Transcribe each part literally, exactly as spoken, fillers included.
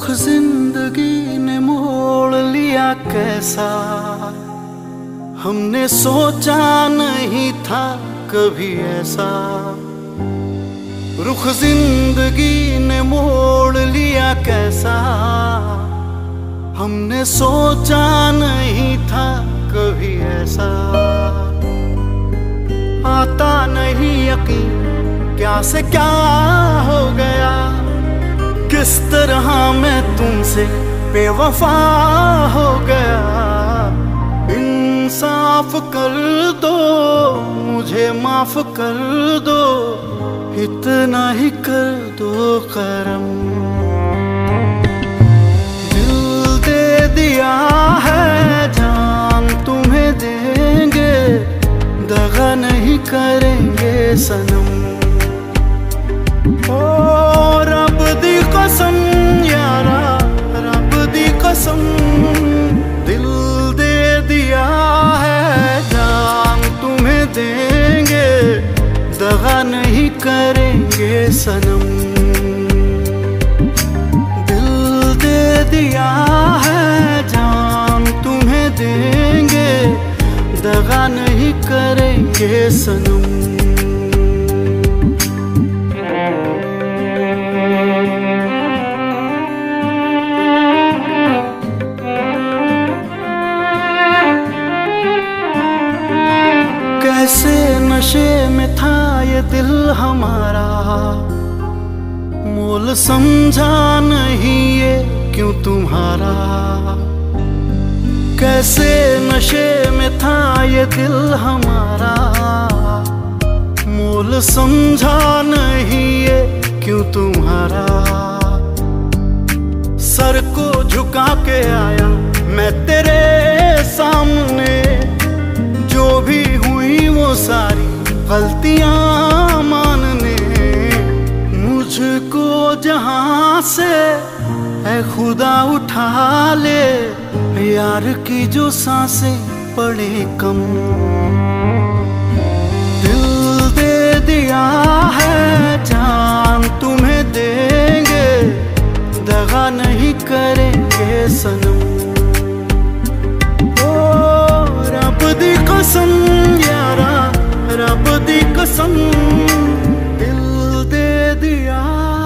रुख जिंदगी ने मोड़ लिया कैसा, हमने सोचा नहीं था कभी ऐसा। रुख जिंदगी ने मोड़ लिया कैसा, हमने सोचा नहीं था कभी ऐसा। आता नहीं यकीन क्या से क्या हो गया, किस तरह मैं तुमसे बेवफा हो गया। इंसाफ कर दो मुझे माफ कर दो, इतना ही कर दो करम। दिल दे दिया है जान तुम्हें देंगे, दगा नहीं करेंगे सनम। ओ रब दी कसम यारा रब दी कसम, दिल दे दिया है जान तुम्हें देंगे, दगा नहीं करेंगे सनम। दिल दे दिया है जान तुम्हें देंगे, दगा नहीं करेंगे सनम। कैसे नशे में था ये दिल हमारा, मोल समझा नहीं ये क्यों तुम्हारा। कैसे नशे में था ये दिल हमारा, मोल समझा नहीं ये क्यों तुम्हारा। सर को झुका के आया मैं तेरे सामने, जो भी हुई वो सारी गलतियां मानने। मुझको जहां से है खुदा उठा ले, यार की जो सांसें पड़े कम। दिल दे दिया है जान तुम्हें देंगे, दगा नहीं करेंगे सनम। ओ रब दी कसम यारा रब दी कसम, दिल दे दिया।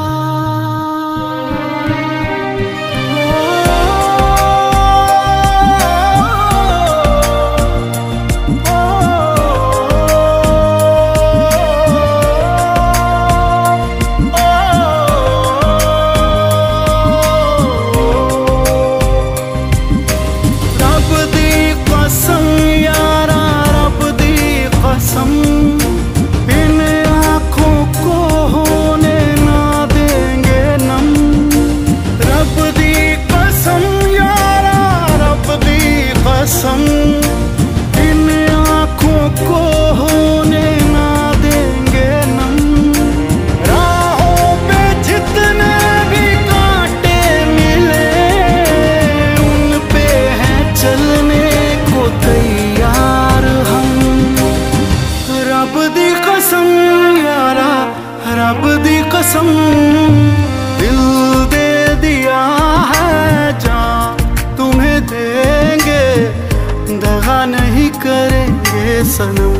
इन आँखों को होने ना देंगे नम। राहों पे जितने भी कांटे मिले, उन पे है चलने को तैयार हम। रब दी कसम यारा रब दी कसम, दिल दे दिया है जान तुम्हें देंगे, दगा नहीं करेंगे सनम।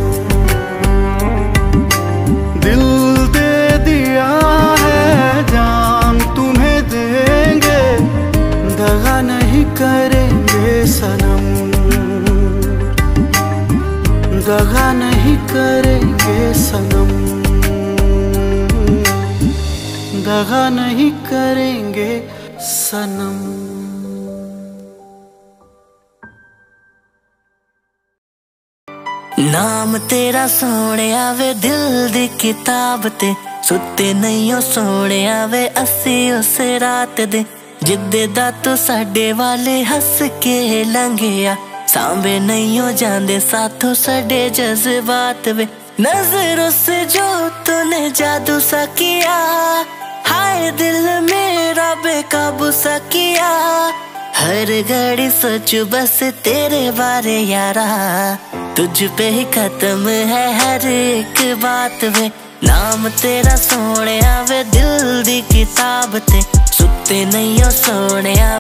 दिल दे दिया है जान तुम्हें देंगे, दगा नहीं करेंगे सनम। दगा नहीं करेंगे सनम, दगा नहीं करेंगे सनम। नाम तेरा सोहणिया वे दिल दी किताब ते, सुते नहीं हो सोहणिया वे असी उस रात दे। जिद्दे दा तू साडे वाले हस के लंघिया, सांबे नहीं हो जांदे साथों साडे जज्बात वे। नजरों से जो तूने जादू सा किया, हाय दिल मेरा बेकाबू सा किया। हर घड़ी सोचू बस तेरे बारे यारा, तुझ पे ही खत्म है हर एक बात वे। नाम तेरा सोहणिया वे दिल दी किताब ते, सुते सुते नहीं हो सोने